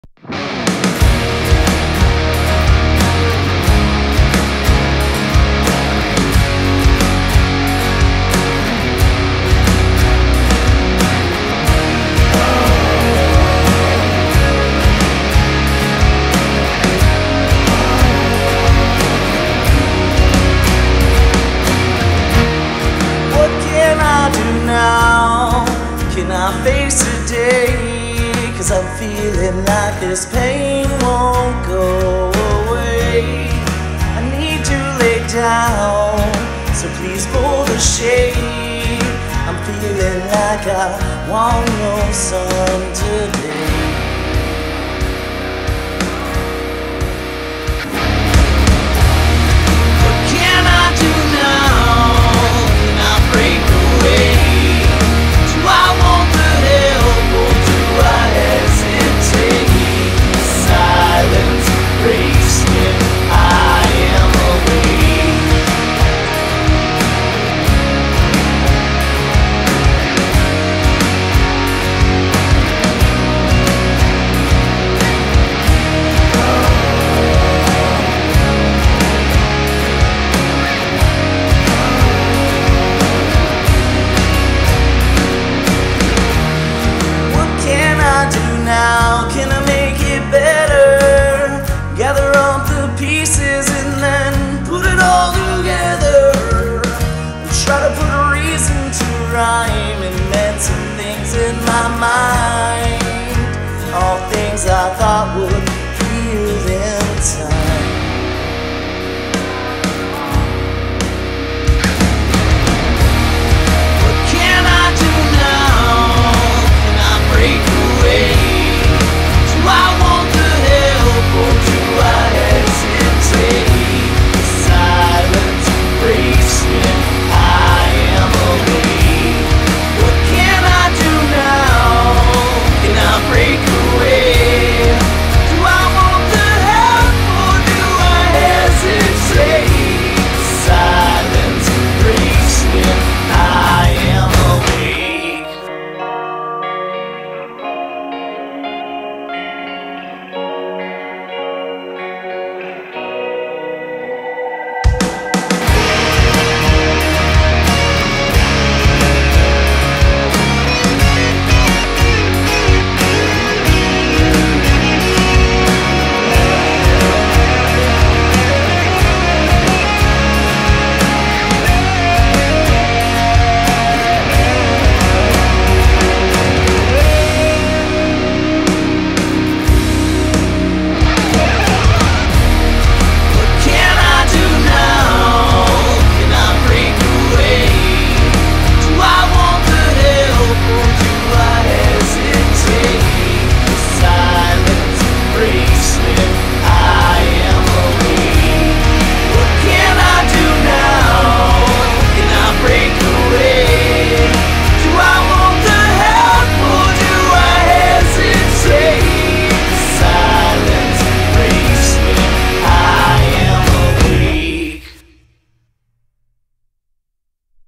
Can I face today? 'Cause I'm feeling like this pain won't go away. I need to lay down, so please pull the shade. I'm feeling like I want no sun today. What can I do now? Can I break away? Do I want the help or do I hesitate? Silence breaks when I am away. Now, can I make it better? Gather up the pieces and then put it all together. Try to put a reason to rhyme and met some things in my mind. All things I thought would